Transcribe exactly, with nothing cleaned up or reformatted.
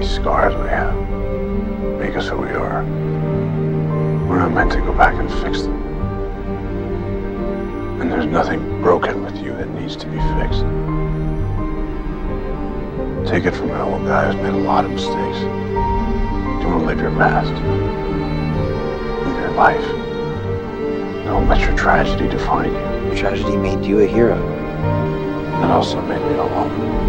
these scars we have make us who we are. We're not meant to go back and fix them. And there's nothing broken with you that needs to be fixed. Take it from an old guy who's made a lot of mistakes. Don't live your past. Live your life. Don't let your tragedy define you. Your tragedy made you a hero. It also made me alone.